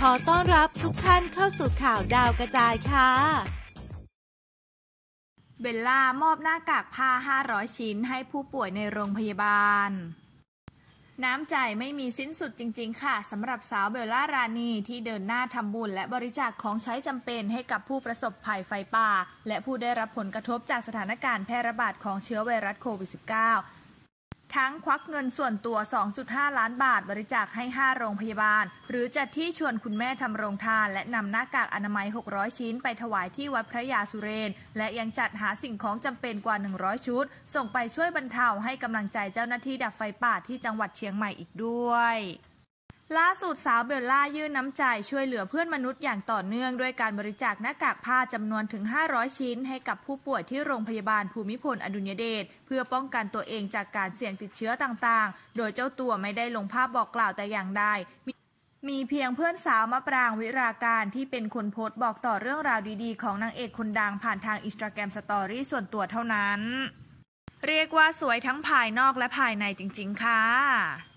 อต้อนรับทุกท่านเข้าสู่ข่าวดาวกระจายค่ะเบลล่ามอบหน้ากากผ้า500ชิ้นให้ผู้ป่วยในโรงพยาบาลน้ำใจไม่มีสิ้นสุดจริงๆค่ะสำหรับสาวเบลล่ารานีที่เดินหน้าทำบุญและบริจาคของใช้จำเป็นให้กับผู้ประสบภัยไฟป่าและผู้ได้รับผลกระทบจากสถานการณ์แพร่ระบาดของเชื้อไวรัสโควิด -19 ทั้งควักเงินส่วนตัว 2.5 ล้านบาทบริจาคให้ 5 โรงพยาบาลหรือจัดที่ชวนคุณแม่ทำโรงทานและนำหน้ากากอนามัย600ชิ้นไปถวายที่วัดพระยาสุเรนและยังจัดหาสิ่งของจำเป็นกว่า100ชุดส่งไปช่วยบรรเทาให้กำลังใจเจ้าหน้าที่ดับไฟป่าที่จังหวัดเชียงใหม่อีกด้วยล่าสุดสาวเบลล่ายื่นน้ำใจช่วยเหลือเพื่อนมนุษย์อย่างต่อเนื่องด้วยการบริจาคหน้ากากผ้าจำนวนถึง500ชิ้นให้กับผู้ป่วยที่โรงพยาบาลภูมิพลอดุลยเดชเพื่อป้องกันตัวเองจากการเสี่ยงติดเชื้อต่างๆโดยเจ้าตัวไม่ได้ลงภาพบอกกล่าวแต่อย่างใดมีเพียงเพื่อนสาวมะปรางวิราการที่เป็นคนโพสต์บอกต่อเรื่องราวดีๆของนางเอกคนดังผ่านทาง Instagram Story ส่วนตัวเท่านั้นเรียกว่าสวยทั้งภายนอกและภายในจริงๆค่ะ